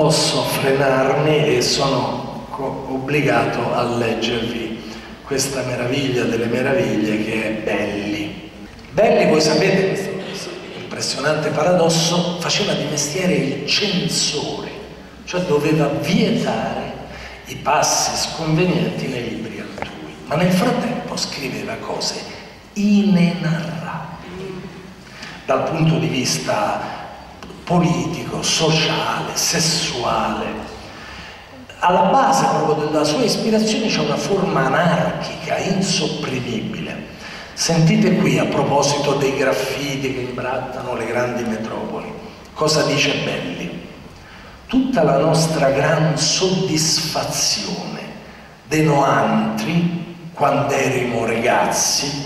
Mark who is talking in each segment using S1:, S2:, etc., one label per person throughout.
S1: posso frenarmi e sono obbligato a leggervi questa meraviglia delle meraviglie che è Belli. Belli, voi sapete, questo impressionante paradosso, faceva di mestiere il censore, cioè doveva vietare i passi sconvenienti nei libri altrui, ma nel frattempo scriveva cose inenarrabili dal punto di vista politico, sociale, sessuale. Alla base proprio della sua ispirazione c'è una forma anarchica, insopprimibile. Sentite qui, a proposito dei graffiti che imbrattano le grandi metropoli, cosa dice Belli? Tutta la nostra gran soddisfazione dei noantri, quando eravamo ragazzi,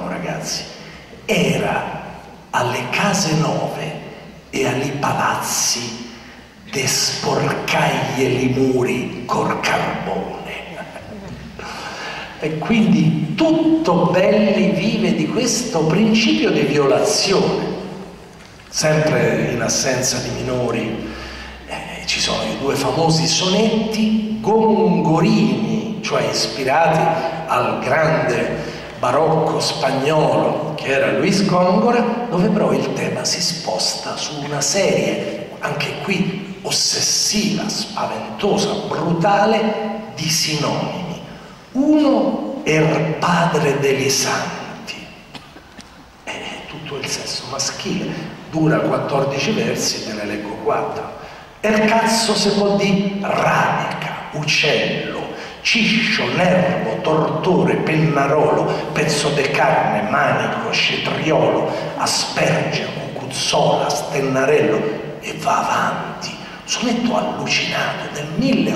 S1: era alle case nuove e ali palazzi de sporcaglie li muri col carbone. E quindi tutto Belli vive di questo principio di violazione. Sempre in assenza di minori ci sono i due famosi sonetti gongorini, cioè ispirati al grande barocco spagnolo che era Luis Góngora, dove però il tema si sposta su una serie, anche qui ossessiva, spaventosa, brutale, di sinonimi. Uno è il padre degli santi, è tutto il sesso maschile, dura 14 versi, te ne leggo 4. Il cazzo si può dire ranica, uccello, ciscio, nervo, tortore, pennarolo, pezzo di carne, manico, cetriolo, asperge, cucuzzola, stennarello, e va avanti. Sonetto allucinato del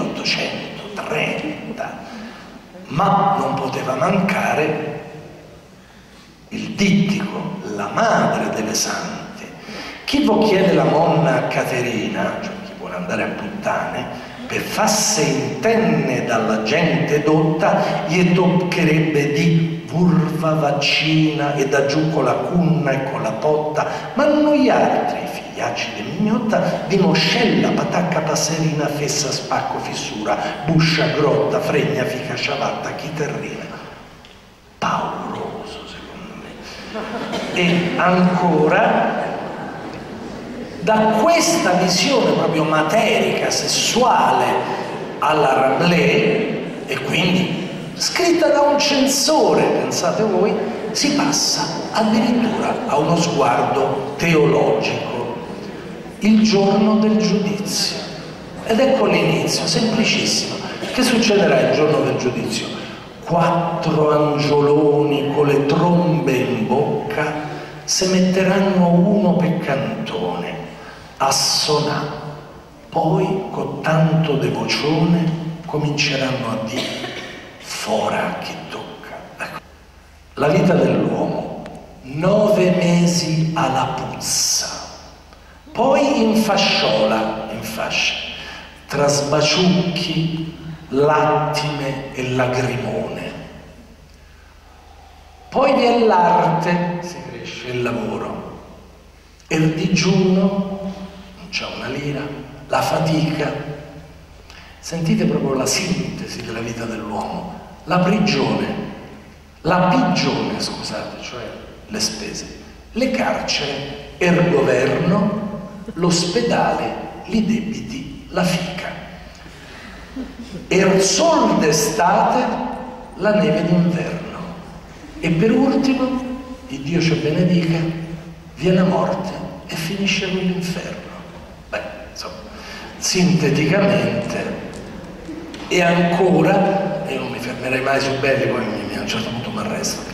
S1: 1830, ma non poteva mancare il dittico, la madre delle sante. Chi vo chiede la monna Caterina, cioè chi vuole andare a puttane, per farsi intenne dalla gente dotta, gli toccherebbe di vulva vaccina e da giù con la cunna e con la potta, ma non gli altri figliacci di mignotta di moscella, patacca, passerina, fessa, spacco, fissura, buscia, grotta, fregna, fica, ciabatta, chiterrina. Pauroso, secondo me. E ancora, da questa visione proprio materica, sessuale alla Rabelais, e quindi scritta da un censore, pensate voi, si passa addirittura a uno sguardo teologico. Il giorno del giudizio. Ed ecco l'inizio, semplicissimo. Che succederà il giorno del giudizio? 4 angioloni con le trombe in bocca se metteranno uno per cantone a sonà, poi con tanto devocione cominceranno a dire fora chi tocca. Ecco. La vita dell'uomo, 9 mesi alla puzza, poi in fascia, tra sbaciucchi, lattime e lagrimone. Poi vi è l'arte, si cresce il lavoro, e il digiuno, c'è una lira, la fatica. Sentite proprio la sintesi della vita dell'uomo. La pigione, scusate, cioè le spese, le carceri, il governo, l'ospedale, i debiti, la fica. E il sol d'estate, la neve d'inverno. E per ultimo, il Dio ci benedica, viene la morte e finisce con l'inferno. Insomma, sinteticamente, e ancora, io non mi fermerei mai su Belli, poi a un certo punto mi arresto,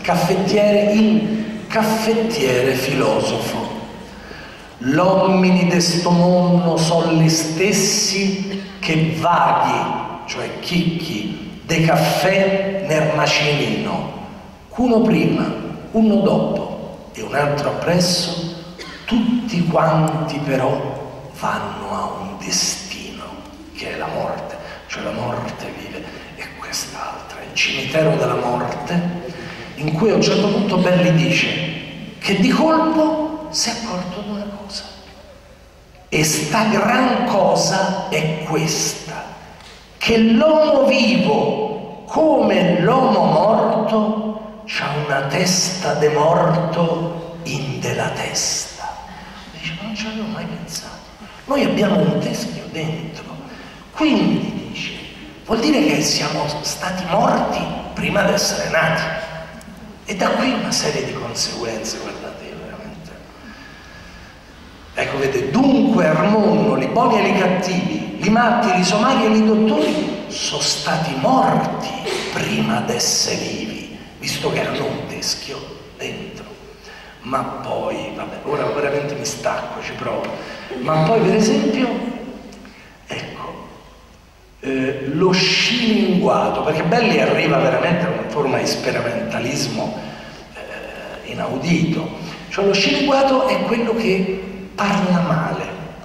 S1: caffettiere filosofo. L'uomini de sto mondo sono gli stessi che vaghi, cioè chicchi, de caffè nel macinino, uno prima, uno dopo e un altro appresso, tutti quanti però vanno a un destino che è la morte, cioè la morte vive e quest'altra, il cimitero della morte, in cui a un certo punto Belli dice che di colpo si è accorto di una cosa, E sta gran cosa è questa, che l'uomo vivo come l'uomo morto c'ha una testa de morto in della testa. Dice, ma non ci avevo mai pensato. Noi abbiamo un teschio dentro, quindi dice, vuol dire che siamo stati morti prima di essere nati. E da qui una serie di conseguenze, guardate, veramente. Ecco, vedete, dunque armonno, i buoni e i cattivi, i matti, i somari e i dottori, sono stati morti prima d'essere vivi, visto che hanno un teschio dentro. Ma poi, vabbè, ora veramente mi stacco, ci provo. Ma poi, per esempio, ecco, lo scilinguato, perché Belli arriva veramente a una forma di sperimentalismo inaudito. Cioè lo scilinguato è quello che parla male.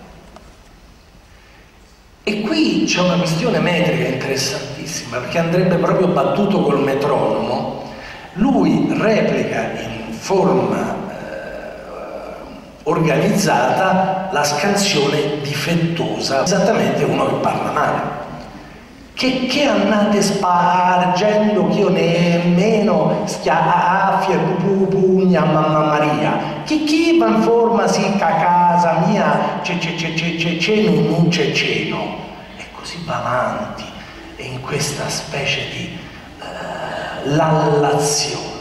S1: E qui c'è una questione metrica interessantissima, perché andrebbe proprio battuto col metronomo. Lui replica in forma organizzata la scansione difettosa, esattamente uno che parla male. Che andate spargendo che io nemmeno schiaffia pugna mamma Maria, chi va in forma si a casa mia non c'è ceno, e così va avanti, e in questa specie di lallazione.